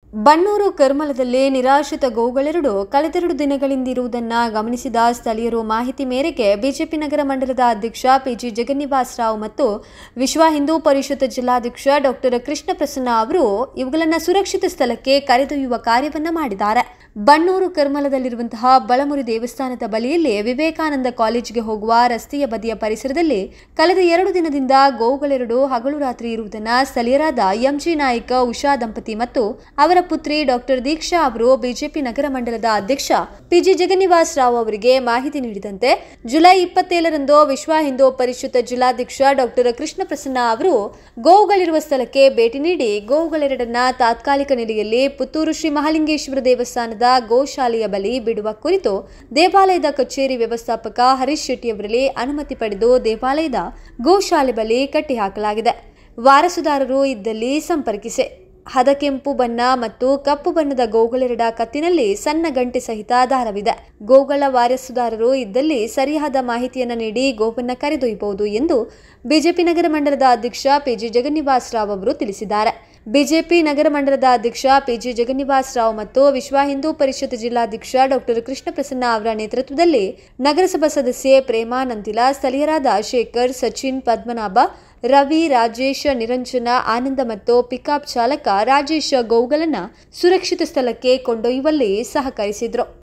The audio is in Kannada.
ಬನ್ನೂರು ಕರ್ಮಲದಲ್ಲಿ ನಿರಾಶ್ರಿತ ಗೋಗಳೆರಡು ಕಳೆದೆರಡು ದಿನಗಳಿಂದಿರುವುದನ್ನು ಗಮನಿಸಿದ ಸ್ಥಳೀಯರು ಮಾಹಿತಿ ಮೇರೆಗೆ ಬಿಜೆಪಿ ನಗರ ಮಂಡಲದ ಅಧ್ಯಕ್ಷ ಪಿಜಿ ಜಗನ್ನಿವಾಸ್ ರಾವ್ ಮತ್ತು ವಿಶ್ವ ಹಿಂದೂ ಪರಿಷತ್ ಜಿಲ್ಲಾಧ್ಯಕ್ಷ ಡಾಕ್ಟರ್ ಕೃಷ್ಣ ಪ್ರಸನ್ನ ಅವರು ಇವುಗಳನ್ನು ಸುರಕ್ಷಿತ ಸ್ಥಳಕ್ಕೆ ಕರೆದೊಯ್ಯುವ ಕಾರ್ಯವನ್ನು ಮಾಡಿದ್ದಾರೆ. ಬನ್ನೂರು ಕರ್ಮಲದಲ್ಲಿರುವಂತಹ ಬಳಮುರಿ ದೇವಸ್ಥಾನದ ಬಳಿಯಲ್ಲಿ ವಿವೇಕಾನಂದ ಕಾಲೇಜಿಗೆ ಹೋಗುವ ರಸ್ತೆಯ ಬದಿಯ ಪರಿಸರದಲ್ಲಿ ಕಳೆದ 2 ದಿನದಿಂದ ಗೋಗಳೆರಡು ಹಗಲು ರಾತ್ರಿ ಇರುವುದನ್ನು ಸ್ಥಳೀಯರಾದ ಎಂಜಿ ನಾಯ್ಕ ಉಷಾ ದಂಪತಿ ಮತ್ತು ಅವರ ಪುತ್ರಿ ಡಾಕ್ಟರ್ ದೀಕ್ಷಾ ಅವರು ಬಿಜೆಪಿ ನಗರ ಮಂಡಲದ ಅಧ್ಯಕ್ಷ ಪಿಜಿ ಜಗನ್ನಿವಾಸ್ ರಾವ್ ಅವರಿಗೆ ಮಾಹಿತಿ ನೀಡಿದಂತೆ ಜುಲೈ 27ರಂದು ವಿಶ್ವ ಹಿಂದೂ ಪರಿಷತ್ ಜಿಲ್ಲಾಧ್ಯಕ್ಷ ಡಾಕ್ಟರ್ ಕೃಷ್ಣ ಪ್ರಸನ್ನ ಅವರು ಗೋವುಗಳಿರುವ ಸ್ಥಳಕ್ಕೆ ಭೇಟಿ ನೀಡಿ ಗೋವುಗಳೆರಡನ್ನ ತಾತ್ಕಾಲಿಕ ನೆಲೆಯಲ್ಲಿ ಪುತ್ತೂರು ಶ್ರೀ ಮಹಾಲಿಂಗೇಶ್ವರ ದೇವಸ್ಥಾನದ ಗೋಶಾಲೆಯ ಬಳಿ ಬಿಡುವ ಕುರಿತು ದೇವಾಲಯದ ಕಚೇರಿ ವ್ಯವಸ್ಥಾಪಕ ಹರೀಶ್ ಶೆಟ್ಟಿ ಅವರಲ್ಲಿ ಅನುಮತಿ ಪಡೆದು ದೇವಾಲಯದ ಗೋಶಾಲೆ ಬಳಿ ಕಟ್ಟಿಹಾಕಲಾಗಿದೆ. ವಾರಸುದಾರರು ಇದ್ದಲ್ಲಿ ಸಂಪರ್ಕಿಸಿ. ಹದಕೆಂಪು ಬಣ್ಣ ಮತ್ತು ಕಪ್ಪು ಬಣ್ಣದ ಗೋಗಳೆರಡ ಕತ್ತಿನಲ್ಲಿ ಸಣ್ಣ ಗಂಟೆ ಸಹಿತ ದಾರವಿದೆ. ಗೋಗಳ ವಾರಸುದಾರರು ಇದ್ದಲ್ಲಿ ಸರಿಯಾದ ಮಾಹಿತಿಯನ್ನು ನೀಡಿ ಗೋವನ್ನು ಕರೆದೊಯ್ಯಬಹುದು ಎಂದು ಬಿಜೆಪಿ ನಗರ ಮಂಡಲದ ಅಧ್ಯಕ್ಷ ಪಿಜಿ ಜಗನ್ನಿವಾಸ್ ರಾವ್ ಅವರು ತಿಳಿಸಿದ್ದಾರೆ. ಬಿಜೆಪಿ ನಗರ ಮಂಡಲದ ಅಧ್ಯಕ್ಷ ಪಿಜಿ ಜಗನ್ನಿವಾಸ್ ರಾವ್ ಮತ್ತು ವಿಶ್ವ ಹಿಂದೂ ಪರಿಷತ್ ಜಿಲ್ಲಾಧ್ಯಕ್ಷ ಡಾಕ್ಟರ್ ಕೃಷ್ಣ ಪ್ರಸನ್ನ ಅವರ ನೇತೃತ್ವದಲ್ಲಿ ನಗರಸಭಾ ಸದಸ್ಯೆ ಪ್ರೇಮಾ ನಂತಿಲ, ಸ್ಥಳೀಯರಾದ ಶೇಖರ್, ಸಚಿನ್, ಪದ್ಮನಾಭ, ರವಿ, ರಾಜೇಶ್, ನಿರಂಜನ, ಆನಂದ ಮತ್ತು ಪಿಕಪ್ ಚಾಲಕ ರಾಜೇಶ್ ಗೋವುಗಳನ್ನು ಸುರಕ್ಷಿತ ಸ್ಥಳಕ್ಕೆ ಕೊಂಡೊಯ್ಯುವಲ್ಲಿ ಸಹಕರಿಸಿದರು.